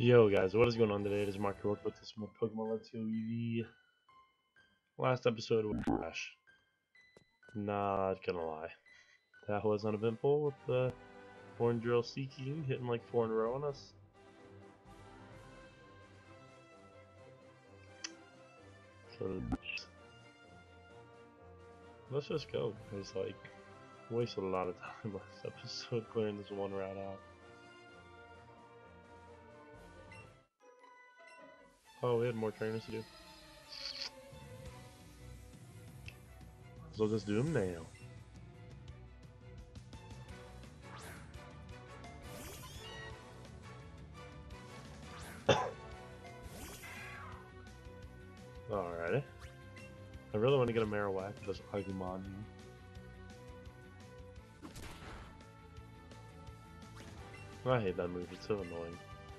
Yo guys, what is going on today? It is Mark here with this more Pokemon Let's Go EV. Last episode was trash. Not gonna lie. That was uneventful with the Horn Drill Seeking hitting like 4 in a row on us. So let's just go. It's like wasted a lot of time last episode clearing this one route out. Oh, we had more trainers to do. So just do them now. Alrighty. I really want to get a Marowak with this Agumon here. I hate that move, it's so annoying.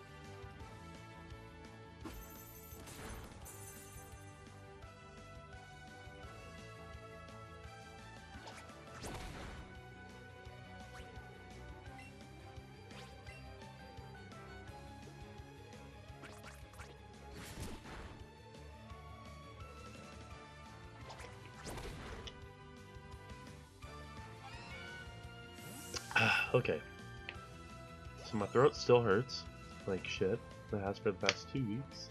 Okay. So my throat still hurts, like shit. It has for the past 2 weeks.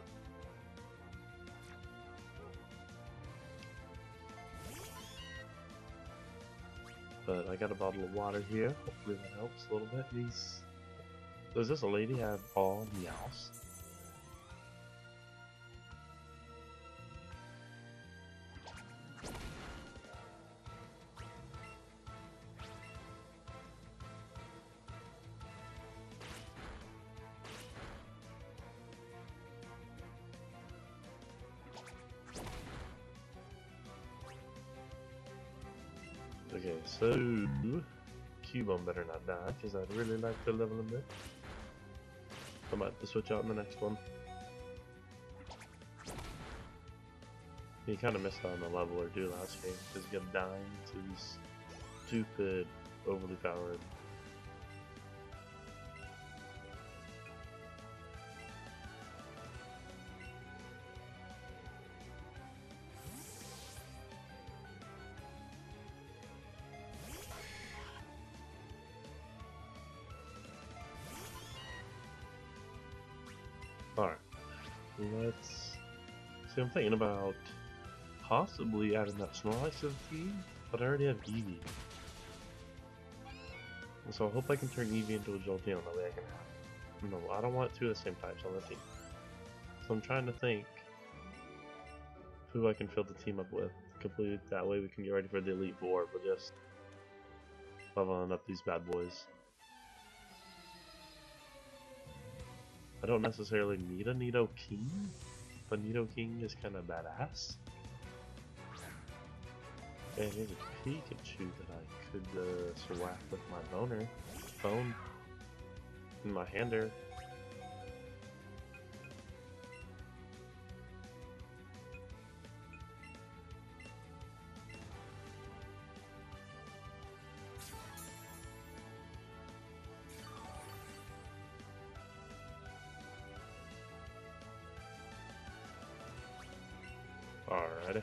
But I got a bottle of water here. Hopefully that helps a little bit. Does this lady have all meows? Okay, so Cubone better not die, because I'd really like to level him up. I might have to switch out in the next one. He kind of missed out on the leveler too last game, because he kept dying to these stupid, overly powered. Alright, let's see. I'm thinking about possibly adding that Snorlax to the team, but I already have Eevee. So I hope I can turn Eevee into a Jolteon, that way I can have. No, I don't want two of the same types on the team. So I'm trying to think who I can fill the team up with. Complete that way we can get ready for the Elite Four, but just leveling up these bad boys. I don't necessarily need a Nidoking, but Nidoking is kind of badass. And there's a Pikachu that I could swap with my phone in my hander. Alrighty.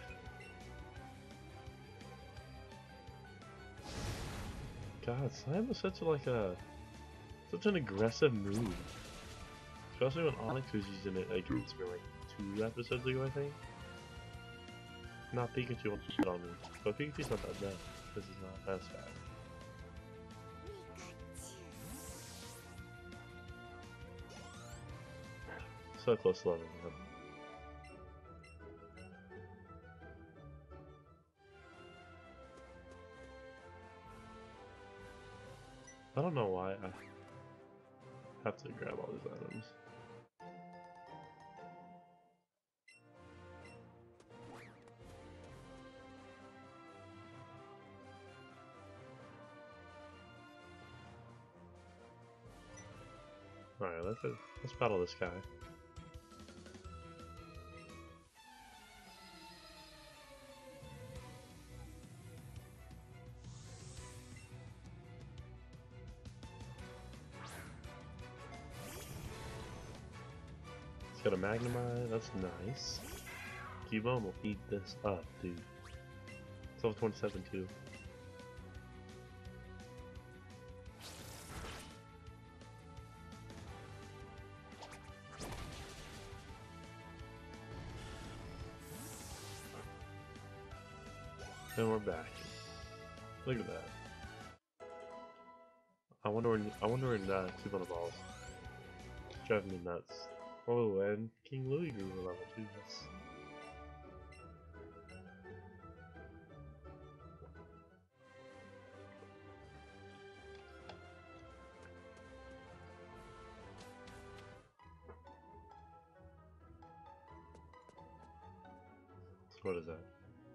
God, Slime was such an aggressive move. Especially when Onyx was using it, like, it's been like 2 episodes ago, I think. Not Pikachu wants to shit on me. But Pikachu's not that bad, because he's not as fast. So close to leveling him. I don't know why I have to grab all these items. Alright, let's battle this guy. Got a Magnemite, that's nice. Cubone will eat this up, dude. It's level 27 too. And we're back. Look at that. I wonder when Cubone evolves. It's driving me nuts. Oh, and King Louis grew to level 2. That's... So what is that?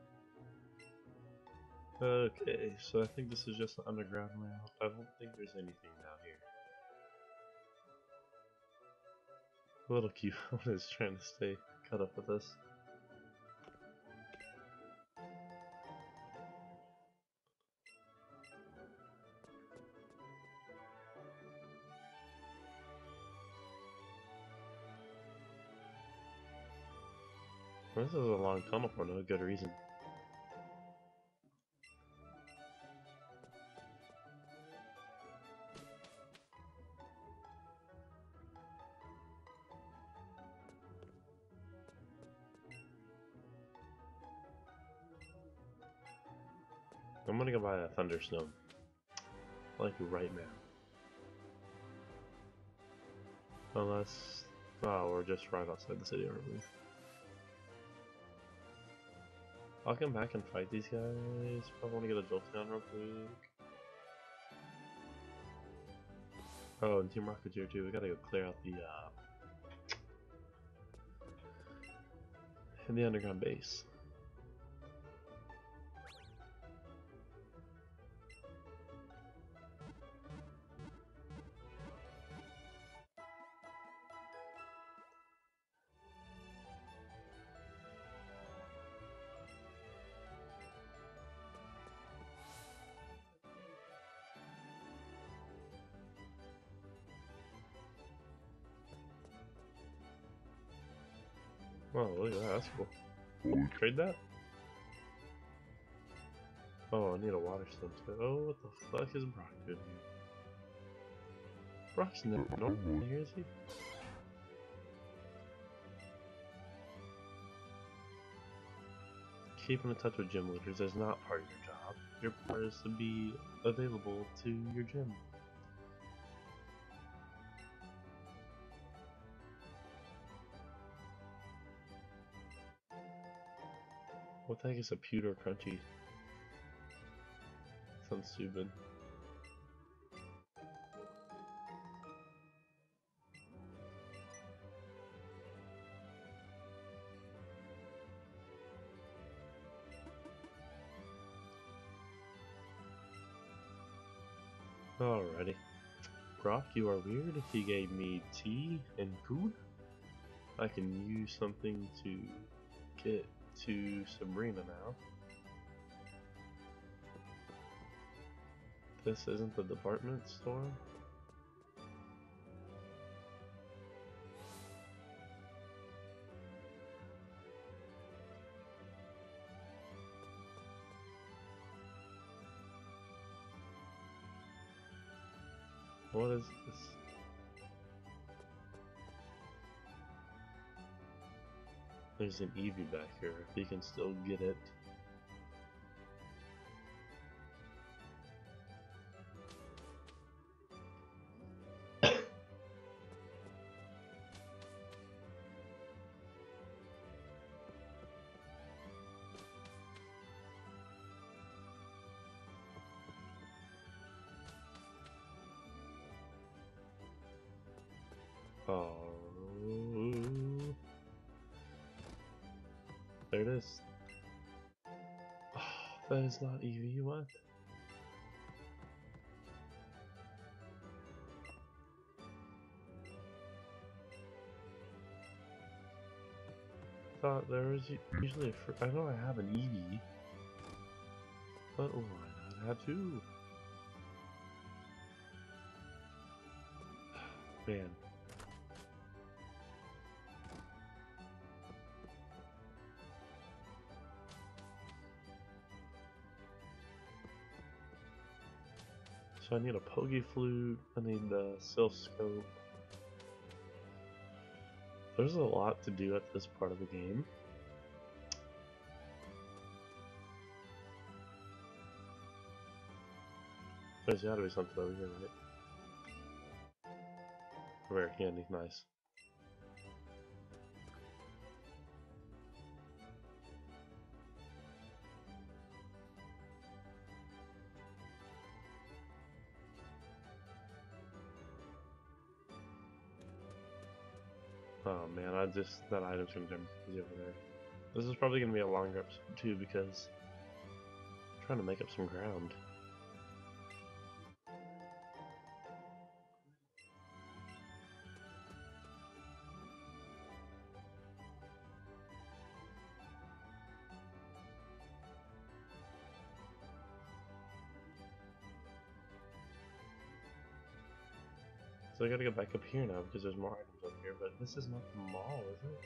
Okay, so I think this is just an underground route. I don't think there's anything down here. Little Cubone is trying to stay caught up with us. This is a long tunnel for no good reason. I'm gonna go buy a Thunderstone. Like right now. Unless... oh, we're just right outside the city, aren't we? I'll come back and fight these guys. Probably want to get a Jolteon real quick. Oh, and Team Rocket's here too. We gotta go clear out the underground base. Oh, look at that, that's cool. Trade that? Oh, I need a water stone too. Oh, what the fuck is Brock doing here? Brock's not normal here, is he? Keeping in touch with gym leaders is not part of your job. Your part is to be available to your gym. What the heck is a pewter crunchy? Sounds stupid. Alrighty. Brock, you are weird. He gave me tea and food. I can use something to get to Sabrina now. This isn't the department store? What is this? There's an Eevee back here, if you can still get it. Oh, there it is. Oh, that is not Eevee, what? I thought there was usually a I know I have an Eevee, but why not have two? Man. So I need a Pogi Flute, I need the Sylph Scope. There's a lot to do at this part of the game. There's gotta be something over here, right? Rare candy, nice. Oh man, that item's gonna turn crazy over there. This is probably gonna be a longer episode too because I'm trying to make up some ground. So I gotta go back up here now because there's more items up here, but this is not the mall, is it?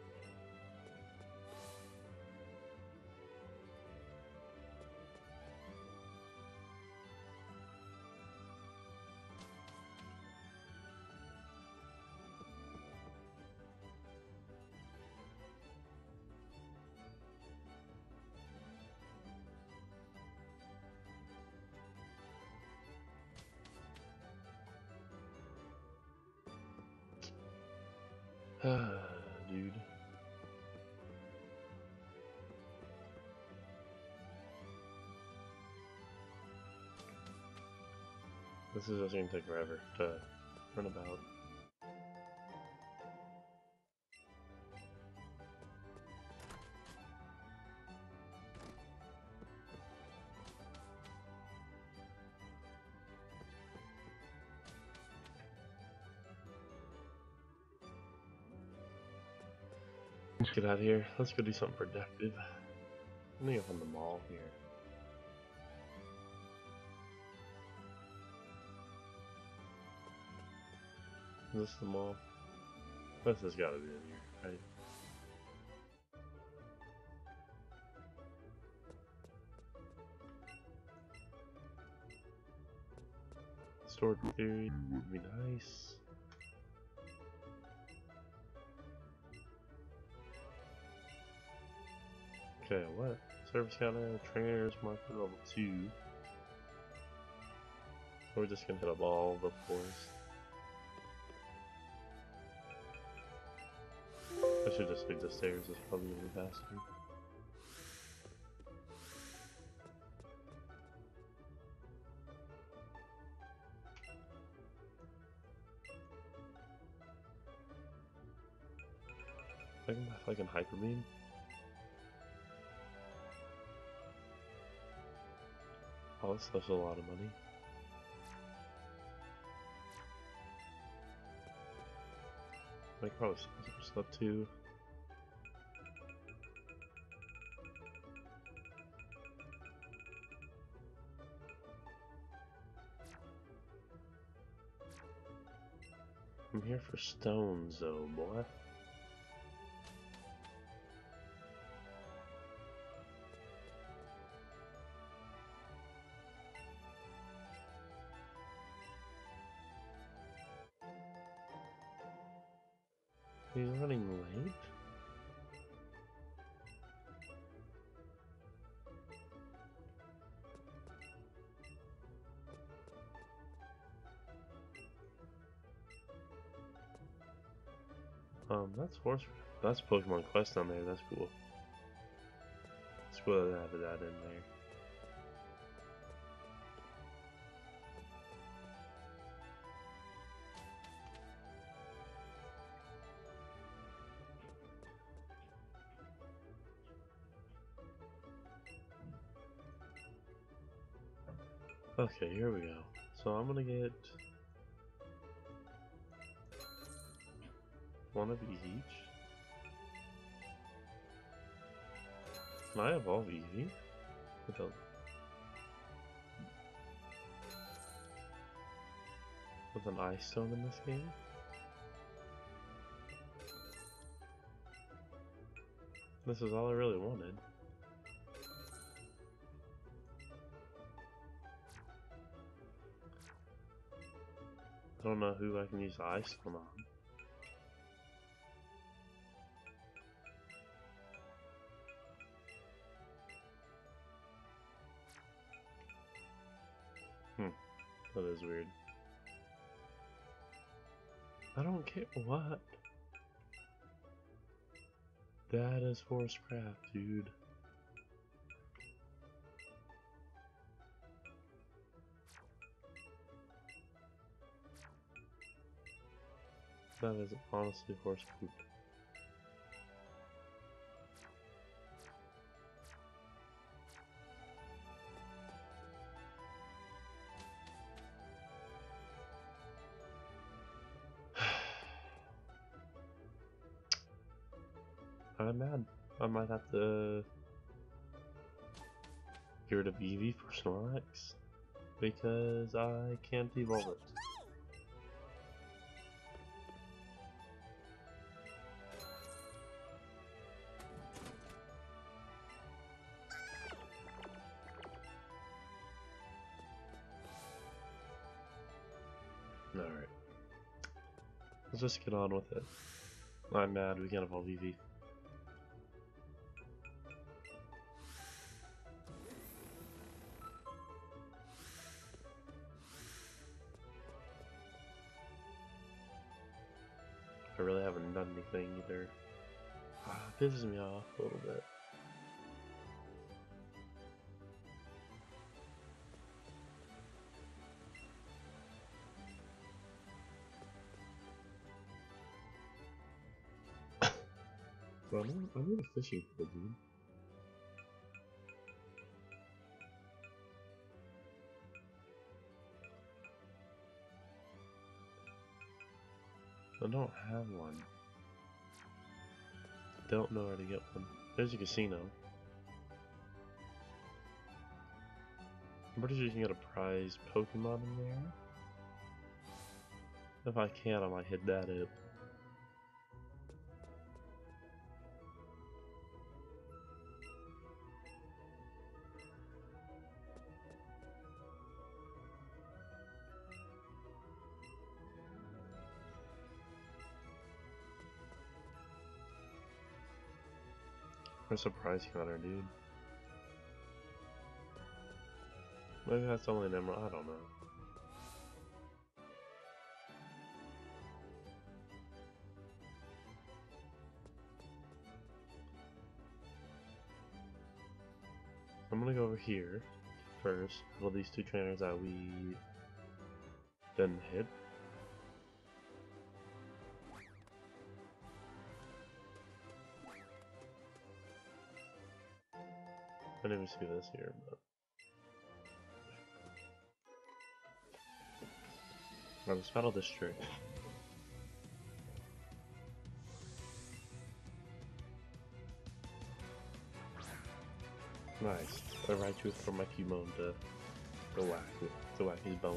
Dude. This is just gonna take forever to run about. Let's get out of here. Let's go do something productive. I'm gonna go from the mall here. Is this the mall? This has gotta be in here, right? Sword Theory would be nice. Okay, what? Service counter, trainers, marker level 2. So we're just gonna hit up all the floors. I should just take the stairs, it's probably gonna be faster. I can buy fucking Hyper Beam. Oh, this stuff's a lot of money. I could probably sell some stuff too. I'm here for stones though, boy. He's running late? That's Pokemon Quest on there, that's cool. It's cool that they added that in there. Okay, here we go. So I'm gonna get one of each. Can I evolve Eevee? With an Ice Stone in this game? This is all I really wanted. I don't know who I can use Ice Stone on. That is weird. I don't care. What? That is Force Craft, dude. That is honestly horse poop. I'm mad. I might have to get rid of Eevee for Snorlax because I can't evolve it. Alright. Let's just get on with it. I'm mad we can't evolve Eevee. I really haven't done anything either. It pisses me off a little bit. Well, I'm in a fishing pool, dude. I don't have one. Don't know where to get one. There's a casino. I'm pretty sure you can get a prize Pokemon in there. If I can, I might hit that up. There's a prize counter, dude. Maybe that's only an emerald, I don't know. I'm gonna go over here first. Well, these two trainers that we didn't hit. I didn't even see this here, but I'll just battle this trick. Nice. A Raichu for my Cubone to whack his bone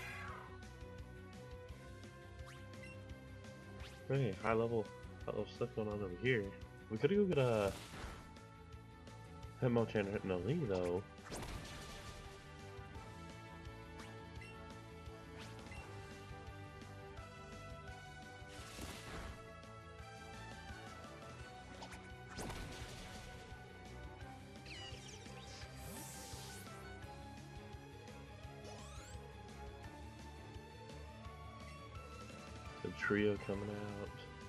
on. Hey, high level stuff going on over here. We could go get a Hitmonchan hitting a Lee though. The trio coming out.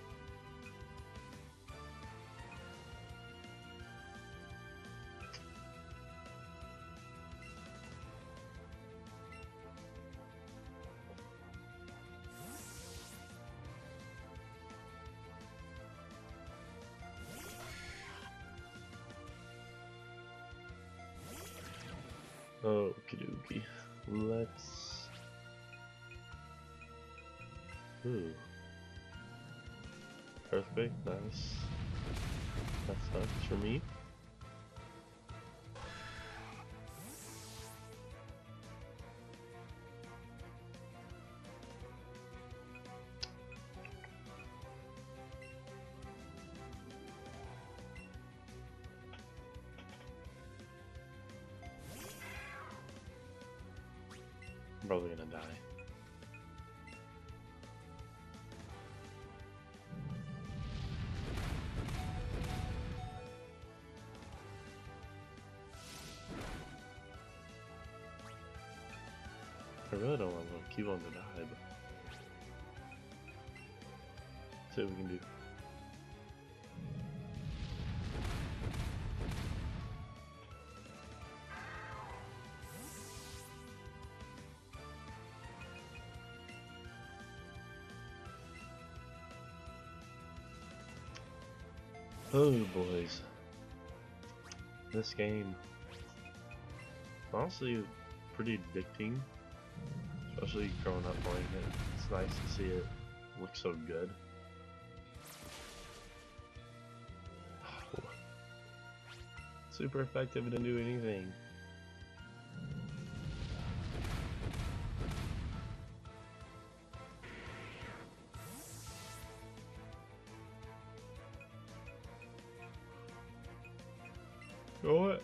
Okie dokie. Let's. Ooh. Earthquake, nice. That sucks for me. I'm probably gonna die. I really don't want to keep on to die, but see what we can do. Oh boys, this game honestly pretty addicting, especially growing up playing it. It's nice to see it look so good. Super effective, it didn't do anything. What?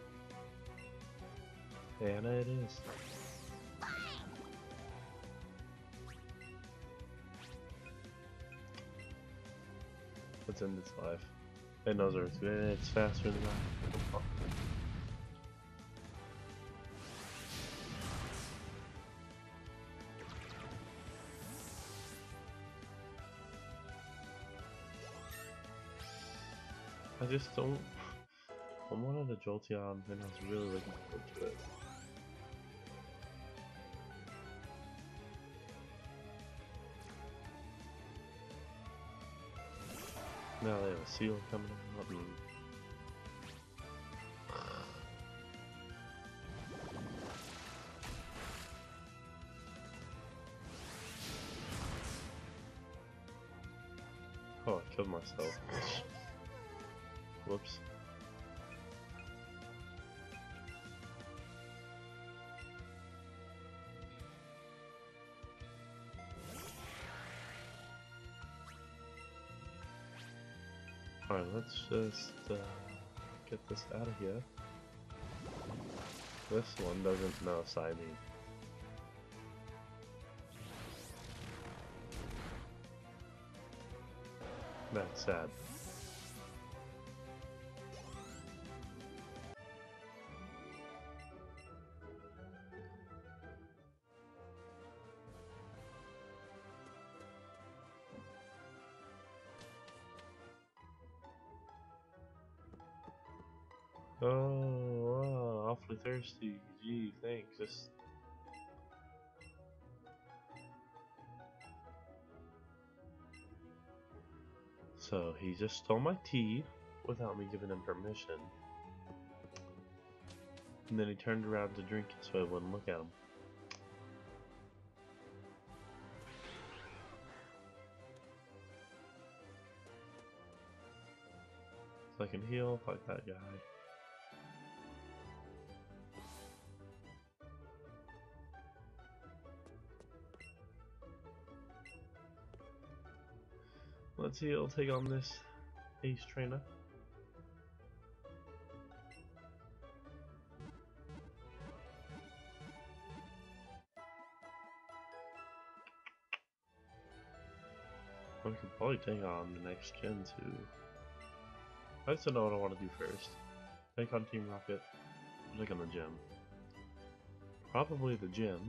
Anna it is. Let's end its life. It knows Earth. It's faster than that. I just don't. I wanted a Jolteon and I was really looking forward to it. Now they have a seal coming out and oh, I killed myself. Whoops. Alright, let's just get this out of here. This one doesn't know Psybeam. That's sad. Oh, wow, awfully thirsty. Gee, thanks. Just so he just stole my tea without me giving him permission. And then he turned around to drink it so I wouldn't look at him. So I can heal like that guy. Let's see, I'll take on this ace trainer. I could probably take on the next gen too. I just don't know what I want to do first. Take on Team Rocket, take on the gym. Probably the gym.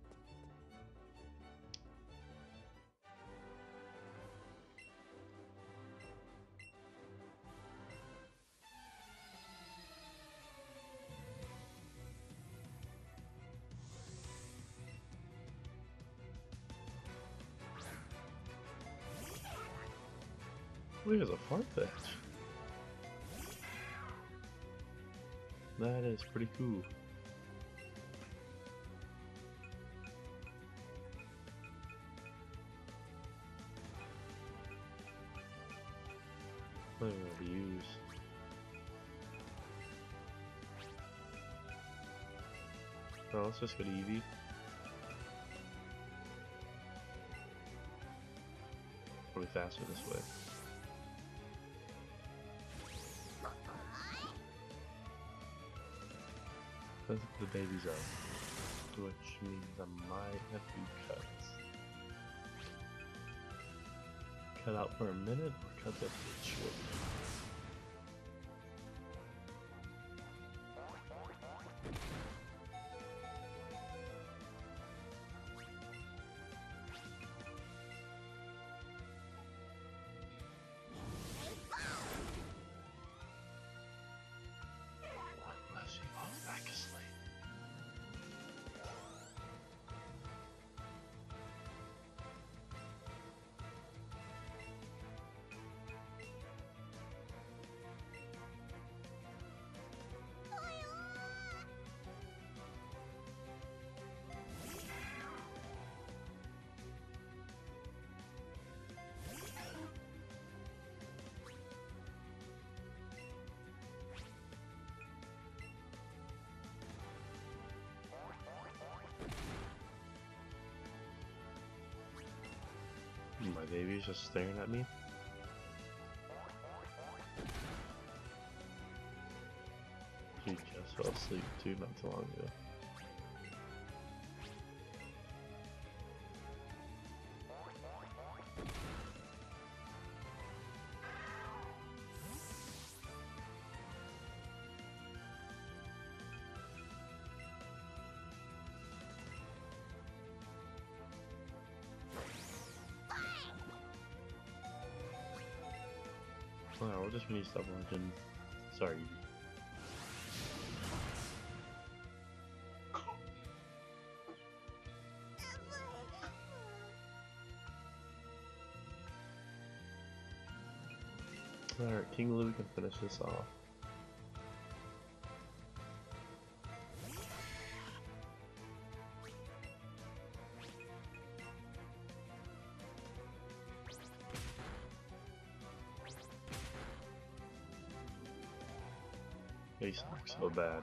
Look, there's a Farfetch. That is pretty cool. What do I want to use? No, let's just go to Eevee. Probably faster this way. Let's put the babies up, which means I might have to cut out for a minute or cut that bit short. My baby's just staring at me. She just fell asleep too, not too long ago. Wow, we'll just finish stop watching. Sorry. Alright, King Louie can finish this off. He sucks so bad.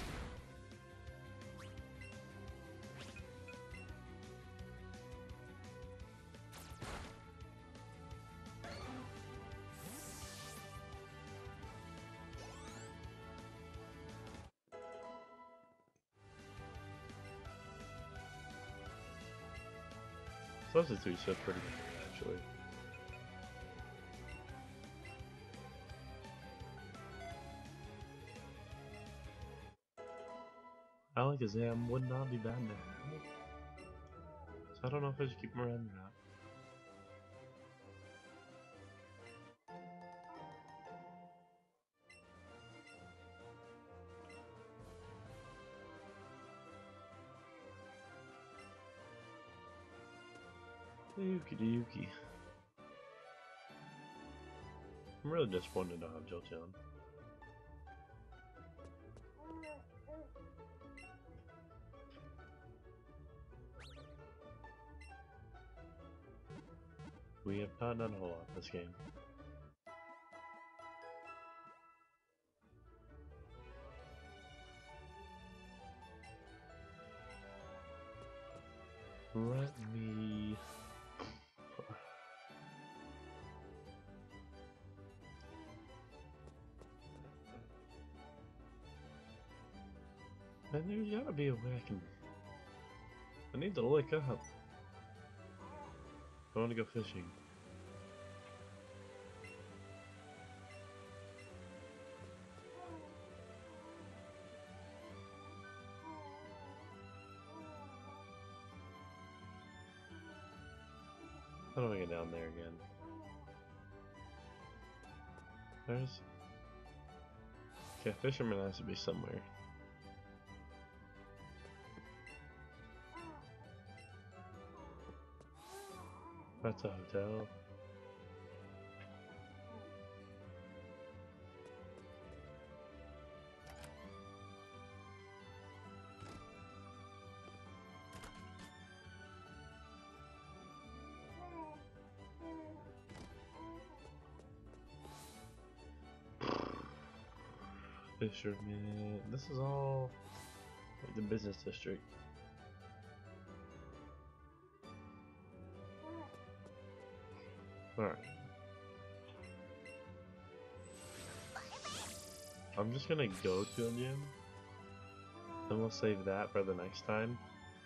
Substitute so pretty good, actually. Alakazam would not be bad now. So I don't know if I should keep him around or not. Yuki Yuki. I'm really disappointed to have Jolteon. We have not done a whole lot this game. Let me... Man, there's gotta be a way I can... I need to look up. I want to go fishing. How do I get down there again? There's... Okay, fisherman has to be somewhere. That's a hotel. Fisherman. This is all like the business district. Alright. I'm just gonna go to a gym. Then we'll save that for the next time.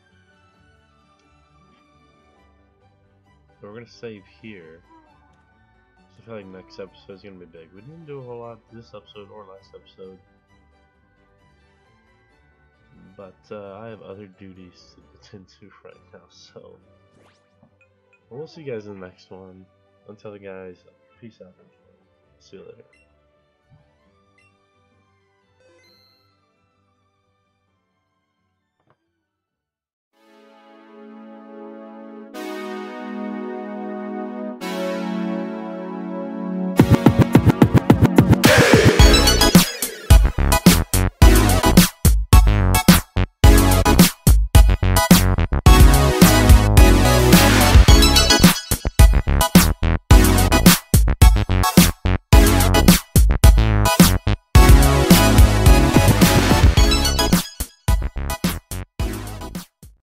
So we're gonna save here. So I feel like next episode is gonna be big. We didn't do a whole lot this episode or last episode. But I have other duties to attend to right now, so we'll see you guys in the next one. Until then, guys, peace out. See you later.